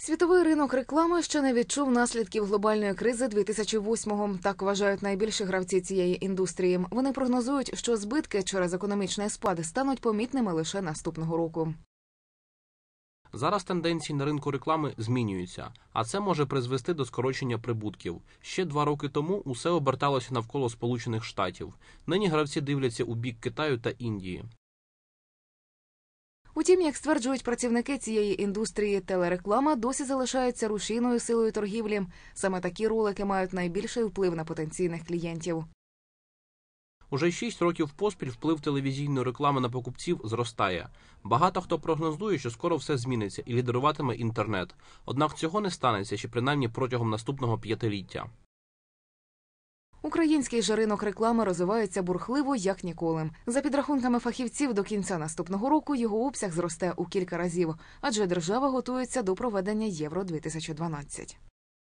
Світовий ринок реклами ще не відчув наслідків глобальної кризи 2008-го. Так вважають найбільші гравці цієї індустрії. Вони прогнозують, що збитки через економічний спад стануть помітними лише наступного року. Зараз тенденції на ринку реклами змінюються, а це може призвести до скорочення прибутків. Ще 2 роки тому усе оберталося навколо Сполучених Штатів. Нині гравці дивляться у бік Китаю та Індії. Утім, як стверджують працівники цієї індустрії, телереклама досі залишається рушійною силою торгівлі. Саме такі ролики мають найбільший вплив на потенційних клієнтів. Уже 6 років поспіль вплив телевізійної реклами на покупців зростає. Багато хто прогнозує, що скоро все зміниться і лідеруватиме інтернет. Однак цього не станеться, ще принаймні протягом наступного 5-ліття. Український же ринок реклами розвивається бурхливо, як ніколи. За підрахунками фахівців, до кінця наступного року його обсяг зросте у кілька разів, адже держава готується до проведення Євро-2012.